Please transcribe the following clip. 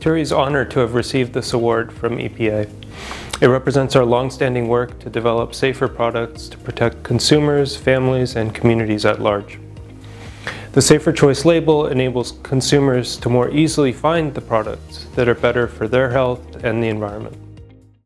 TURI is honored to have received this award from EPA. It represents our long-standing work to develop safer products to protect consumers, families, and communities at large. The Safer Choice label enables consumers to more easily find the products that are better for their health and the environment.